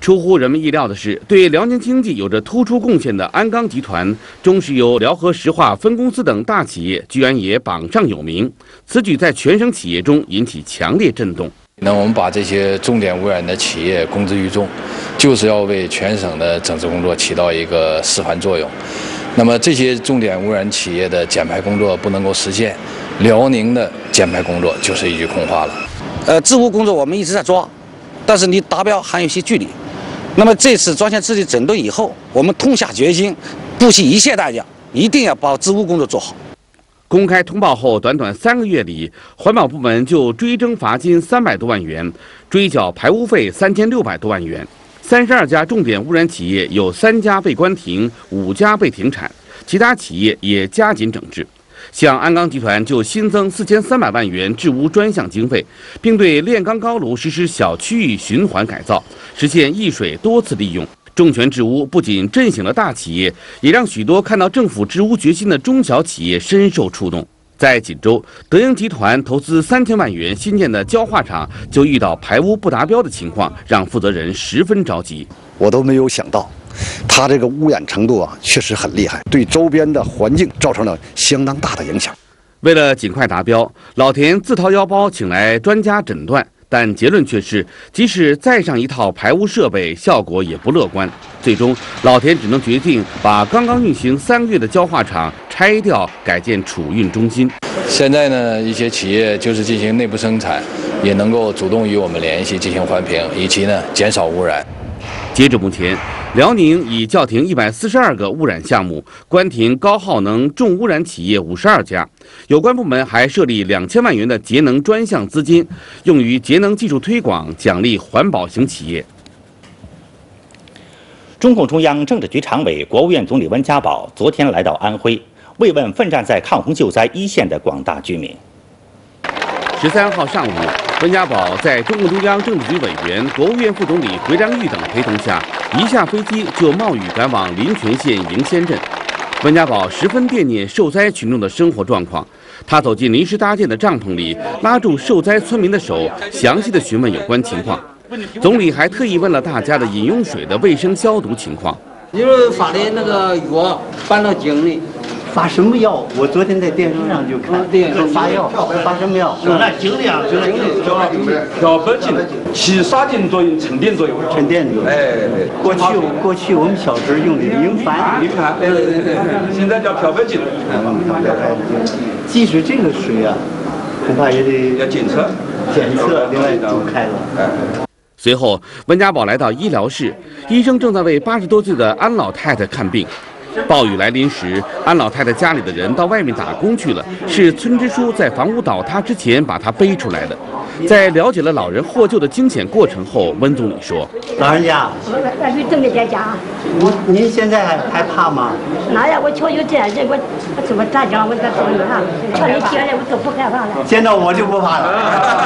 出乎人们意料的是，对辽宁经济有着突出贡献的鞍钢集团、中石油、辽河石化分公司等大企业，居然也榜上有名。此举在全省企业中引起强烈震动。 那我们把这些重点污染的企业公之于众，就是要为全省的整治工作起到一个示范作用。那么这些重点污染企业的减排工作不能够实现，辽宁的减排工作就是一句空话了。 治污工作我们一直在抓，但是离达标还有一些距离。那么这次专项治理整顿以后，我们痛下决心，不惜一切代价，一定要把治污工作做好。 公开通报后，短短3个月里，环保部门就追征罚金300多万元，追缴排污费3600多万元。32家重点污染企业有3家被关停，5家被停产，其他企业也加紧整治。像鞍钢集团就新增4300万元治污专项经费，并对炼钢高炉实施小区域循环改造，实现易水多次利用。重拳治污不仅震醒了大企业，也让许多看到政府治污决心的中小企业深受触动。在锦州，德英集团投资3000万元新建的焦化厂就遇到排污不达标的情况，让负责人十分着急。 我都没有想到，它这个污染程度确实很厉害，对周边的环境造成了相当大的影响。 为了尽快达标，老田自掏腰包请来专家诊断，但结论却是，即使再上一套排污设备，效果也不乐观。最终，老田只能决定把刚刚运行3个月的焦化厂拆掉，改建储运中心。 现在呢，一些企业就是进行内部生产，也能够主动与我们联系进行环评，以及呢减少污染。 截至目前，辽宁已叫停142个污染项目，关停高耗能重污染企业52家。有关部门还设立2000万元的节能专项资金，用于节能技术推广，奖励环保型企业。 中共中央政治局常委、国务院总理温家宝昨天来到安徽，慰问奋战在抗洪救灾一线的广大居民。 13号上午，温家宝在中共中央政治局委员、国务院副总理回良玉等陪同下，一下飞机就冒雨赶往临泉县迎仙镇。温家宝十分惦念受灾群众的生活状况，他走进临时搭建的帐篷里，拉住受灾村民的手，详细的询问有关情况。总理还特意问了大家的饮用水的卫生消毒情况。 你说发的那个药搬到井里。 发什么药？我昨天在电视上就看，说发药，发什么药？ 那井里啊，就是漂白剂，起杀菌作用、沉淀作用。 沉淀作用。哎，过去我们小时候用的明矾， 现在叫漂白剂。 即使这个水啊，恐怕也得要检测， 另外都开了。 随后，温家宝来到医疗室，医生正在为80多岁的安老太太看病。暴雨来临时，安老太太家里的人到外面打工去了，是村支书在房屋倒塌之前把她背出来的。在了解了老人获救的惊险过程后，温总理说：“ 老人家， 我是正在家。 您现在还怕吗？ 哪呀？我瞧有这样人，我怎么咋讲？我咋说呢？瞧你这样人，我都不害怕了。 见到我就不怕了。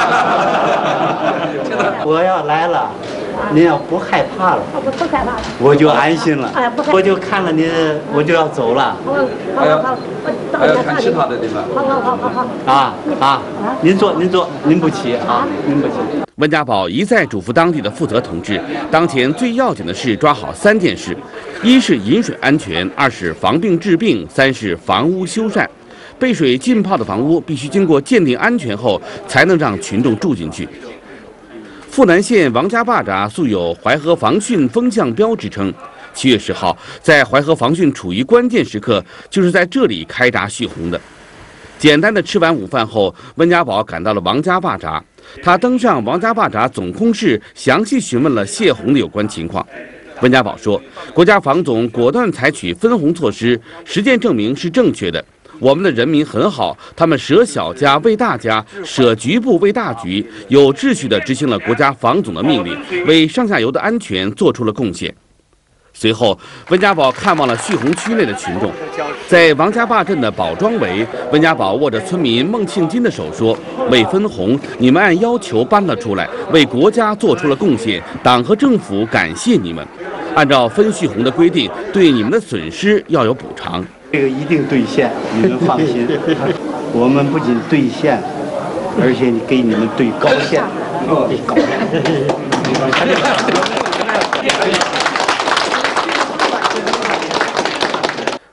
我要来了。”您要不害怕了， 我不害怕了， 我就安心了。我就看了您，我就要走了。 好， 还要看其他的地方。 好。您坐，您不急啊，您不急。 温家宝一再嘱咐当地的负责同志，当前最要紧的是抓好3件事：一是饮水安全，2是防病治病，3是房屋修缮。被水浸泡的房屋必须经过鉴定安全后，才能让群众住进去。富南县王家坝闸素有淮河防汛风向标之称。7月10号，在淮河防汛处于关键时刻，就是在这里开闸蓄洪的。简单的吃完午饭后，温家宝赶到了王家坝闸。他登上王家坝闸总工室，详细询问了泄洪的有关情况。温家宝说，国家防总果断采取分洪措施，实践证明是正确的。我们的人民很好，他们舍小家为大家，舍局部为大局，有秩序地执行了国家防总的命令，为上下游的安全做出了贡献。随后，温家宝看望了蓄洪区内的群众，在王家坝镇的宝庄围，温家宝握着村民孟庆金的手说：“为分洪，你们按要求搬了出来，为国家做出了贡献，党和政府感谢你们。按照分蓄洪的规定，对你们的损失要有补偿。” 这个一定兑现，你们放心。我们不仅兑现，而且给你们兑高线，高线。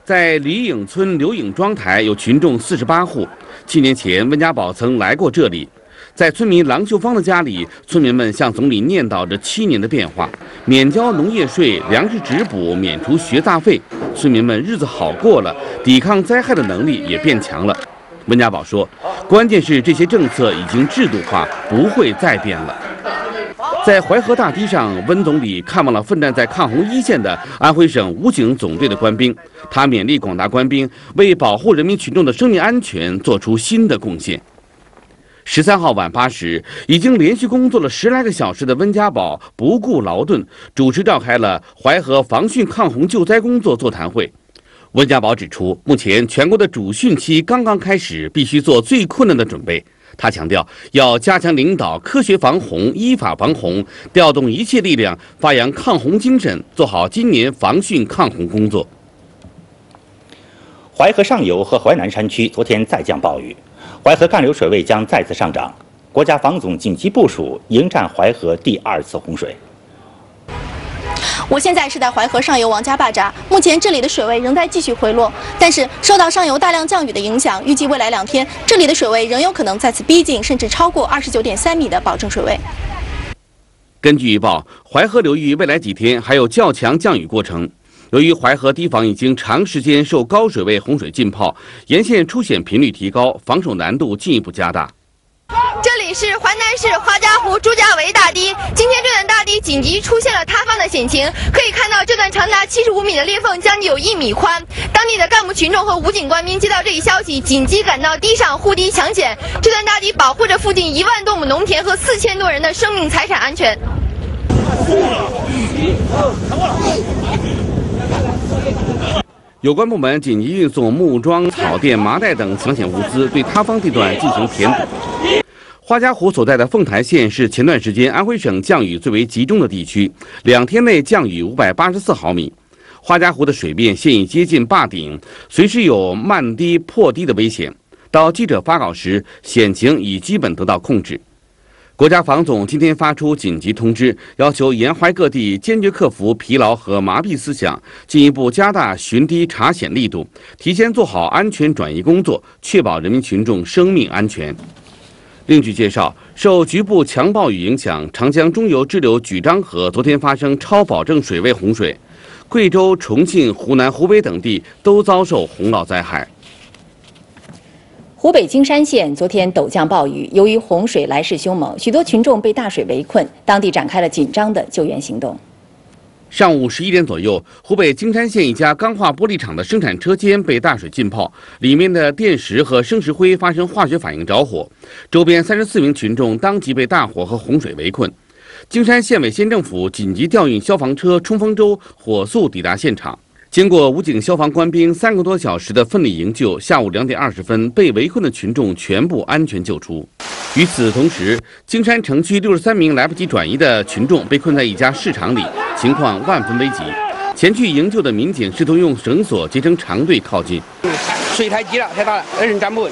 在李颖村刘颖庄台有群众48户。7年前，温家宝曾来过这里。在村民郎秀芳的家里，村民们向总理念叨着7年的变化：免交农业税、粮食直补、免除学杂费。村民们日子好过了，抵抗灾害的能力也变强了。温家宝说，关键是这些政策已经制度化，不会再变了。在淮河大堤上，温总理看望了奋战在抗洪一线的安徽省武警总队的官兵，他勉励广大官兵为保护人民群众的生命安全做出新的贡献。13号晚8时，已经连续工作了10来个小时的温家宝不顾劳顿，主持召开了淮河防汛抗洪救灾工作座谈会。温家宝指出，目前全国的主汛期刚刚开始，必须做最困难的准备。他强调，要加强领导科学防洪、依法防洪，调动一切力量，发扬抗洪精神，做好今年防汛抗洪工作。 淮河上游和淮南山区昨天再降暴雨，淮河干流水位将再次上涨。国家防总紧急部署迎战淮河第2次洪水。 我现在是在淮河上游王家坝闸，目前这里的水位仍在继续回落，但是受到上游大量降雨的影响，预计未来2天这里的水位仍有可能再次逼近甚至超过29.3米的保证水位。 根据预报，淮河流域未来几天还有较强降雨过程。由于淮河堤防已经长时间受高水位洪水浸泡，沿线出险频率提高，防守难度进一步加大。 这里是淮南市花家湖朱家围大堤，今天这段大堤紧急出现了塌方的险情，可以看到这段长达75米的裂缝将近有1米宽。当地的干部群众和武警官兵接到这一消息，紧急赶到堤上护堤抢险。这段大堤保护着附近1万多亩农田和4000多人的生命财产安全。 有关部门紧急运送木桩、草垫、麻袋等抢险物资，对塌方地段进行填补。花家湖所在的凤台县是前段时间安徽省降雨最为集中的地区，2天内降雨584毫米。花家湖的水面现已接近坝顶，随时有漫堤破堤的危险。到记者发稿时，险情已基本得到控制。国家防总今天发出紧急通知，要求沿淮各地坚决克服疲劳和麻痹思想，进一步加大巡堤查险力度，提前做好安全转移工作，确保人民群众生命安全。另据介绍，受局部强暴雨影响，长江中游支流莒漳河昨天发生超保证水位洪水，贵州、重庆、湖南、湖北等地都遭受洪涝灾害。 湖北荆山县昨天陡降暴雨，由于洪水来势凶猛，许多群众被大水围困，当地展开了紧张的救援行动。 上午11点左右，湖北荆山县一家钢化玻璃厂的生产车间被大水浸泡，里面的电石和生石灰发生化学反应着火，周边34名群众当即被大火和洪水围困。荆山县委县政府紧急调运消防车、冲锋舟，火速抵达现场。经过武警消防官兵3个多小时的奋力营救，下午2点20分，被围困的群众全部安全救出。与此同时，荆山城区63名来不及转移的群众被困在一家市场里，情况万分危急。前去营救的民警试图用绳索结成长队靠近。 水太急了，太大了，人站不稳。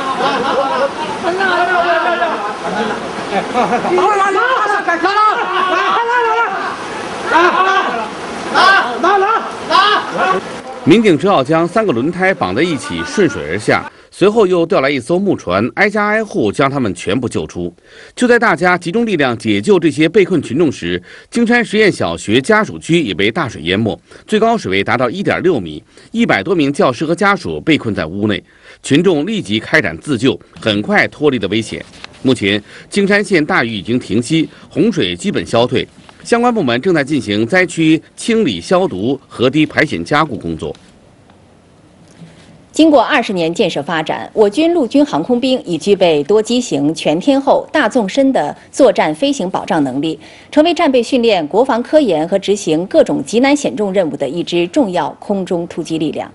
民警只好将3个轮胎绑在一起顺水而下，随后又调来一艘木船，挨家挨户将他们全部救出。就在大家集中力量解救这些被困群众时，荆山实验小学家属区也被大水淹没，最高水位达到1.6米，100多名教师和家属被困在屋内，群众立即开展自救，很快脱离了危险。目前，荆山县大雨已经停息，洪水基本消退。相关部门正在进行灾区清理消毒、河堤排险加固工作。 经过20年建设发展，我军陆军航空兵已具备多机型、全天候、大纵深的作战飞行保障能力，成为战备训练、国防科研和执行各种极难险重任务的一支重要空中突击力量。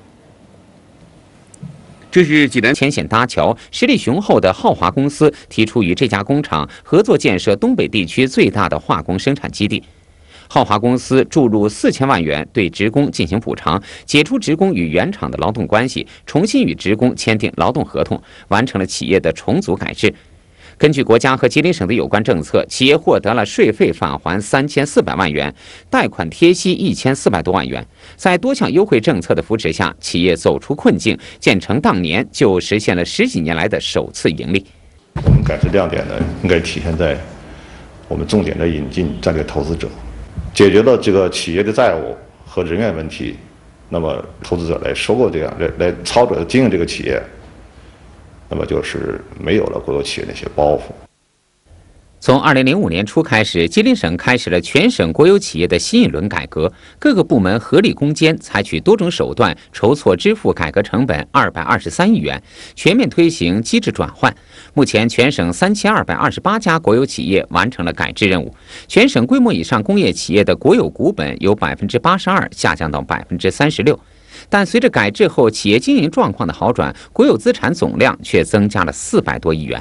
这是济南浅显搭桥、实力雄厚的浩华公司提出与这家工厂合作建设东北地区最大的化工生产基地。浩华公司注入4000万元对职工进行补偿，解除职工与原厂的劳动关系，重新与职工签订劳动合同，完成了企业的重组改制。 根据国家和吉林省的有关政策，企业获得了税费返还3400万元，贷款贴息1400多万元。在多项优惠政策的扶持下，企业走出困境，建成当年就实现了10几年来的首次盈利。 我们改制亮点呢，应该体现在我们重点的引进战略投资者，解决了这个企业的债务和人员问题，那么投资者来收购这样来操作经营这个企业，那么就是没有了国有企业那些包袱。 从2005年初开始，吉林省开始了全省国有企业的新一轮改革，各个部门合力攻坚，采取多种手段筹措支付改革成本223亿元，全面推行机制转换。目前，全省3228家国有企业完成了改制任务，全省规模以上工业企业的国有股本由82%下降到36%。但随着改制后企业经营状况的好转，国有资产总量却增加了400多亿元。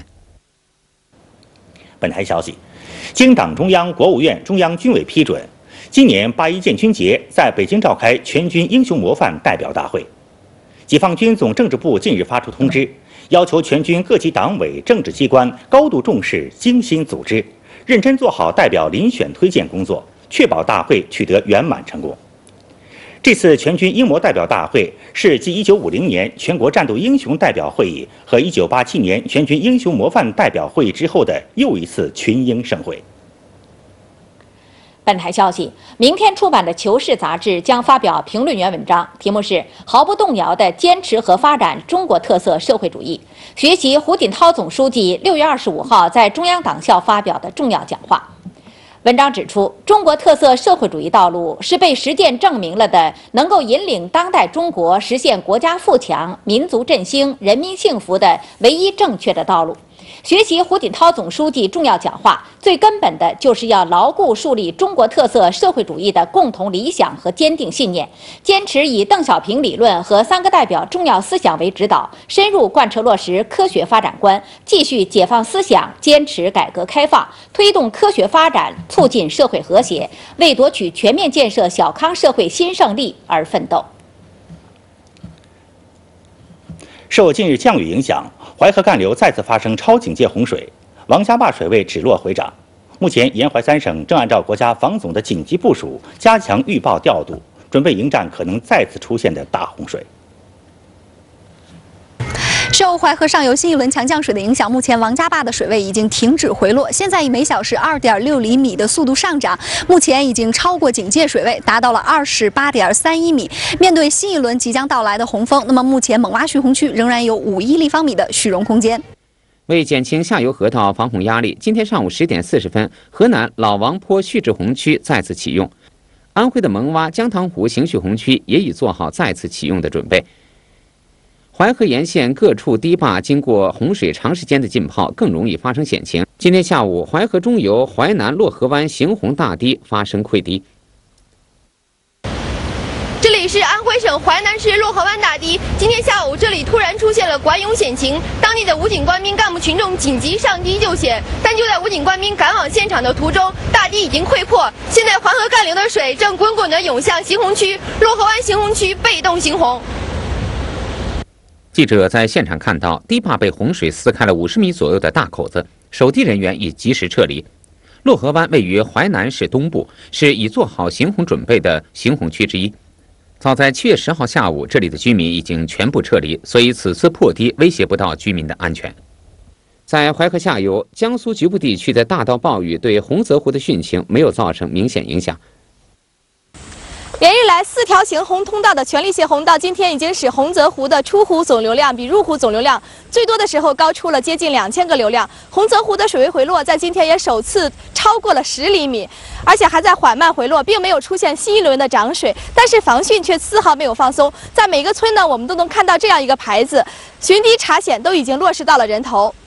本台消息，经党中央、国务院、中央军委批准，今年8·1建军节在北京召开全军英雄模范代表大会。解放军总政治部近日发出通知，要求全军各级党委政治机关高度重视、精心组织，认真做好代表遴选推荐工作，确保大会取得圆满成功。这次全军英模代表大会是继1950年全国战斗英雄代表会议和1987年全军英雄模范代表会议之后的又一次群英盛会。 本台消息，明天出版的《求是》杂志将发表评论员文章，题目是“毫不动摇地坚持和发展中国特色社会主义”，学习胡锦涛总书记6月25号在中央党校发表的重要讲话。文章指出，中国特色社会主义道路是被实践证明了的，能够引领当代中国实现国家富强、民族振兴、人民幸福的唯一正确的道路。学习胡锦涛总书记重要讲话，最根本的就是要牢固树立中国特色社会主义的共同理想和坚定信念，坚持以邓小平理论和3个代表重要思想为指导，深入贯彻落实科学发展观，继续解放思想，坚持改革开放，推动科学发展，促进社会和谐，为夺取全面建设小康社会新胜利而奋斗。 受近日降雨影响，淮河干流再次发生超警戒洪水，王家坝水位只落回涨。目前，沿淮3省正按照国家防总的紧急部署，加强预报调度，准备迎战可能再次出现的大洪水。 受淮河上游新一轮强降水的影响，目前王家坝的水位已经停止回落，现在以每小时2.6厘米的速度上涨，目前已经超过警戒水位，达到了28.31米。面对新一轮即将到来的洪峰，那么目前猛洼蓄洪区仍然有5亿立方米的蓄容空间。 为减轻下游河道防洪压力，今天上午10点40分，河南老王坡蓄滞洪区再次启用，安徽的蒙洼姜塘湖行蓄洪区也已做好再次启用的准备。淮河沿线各处堤坝经过洪水长时间的浸泡，更容易发生险情。今天下午，淮河中游淮南洛河湾行洪大堤发生溃堤。 这里是安徽省淮南市洛河湾大堤，今天下午这里突然出现了管涌险情，当地的武警官兵干部群众紧急上堤救险，但就在武警官兵赶往现场的途中，大堤已经溃破，现在淮河干流的水正滚滚地涌向行洪区，洛河湾行洪区被动行洪。 记者在现场看到，堤坝被洪水撕开了50米左右的大口子，守堤人员已及时撤离。洛河湾位于淮南市东部，是已做好行洪准备的行洪区之一。早在7月10号下午，这里的居民已经全部撤离，所以此次破堤威胁不到居民的安全。在淮河下游，江苏局部地区的大到暴雨对洪泽湖的汛情没有造成明显影响。 连日来，4条行洪通道的全力泄洪，到今天已经使洪泽湖的出湖总流量比入湖总流量最多的时候高出了接近2000个流量。洪泽湖的水位回落在今天也首次超过了10厘米，而且还在缓慢回落，并没有出现新一轮的涨水。但是防汛却丝毫没有放松，在每个村呢，我们都能看到这样一个牌子：巡堤查险都已经落实到了人头。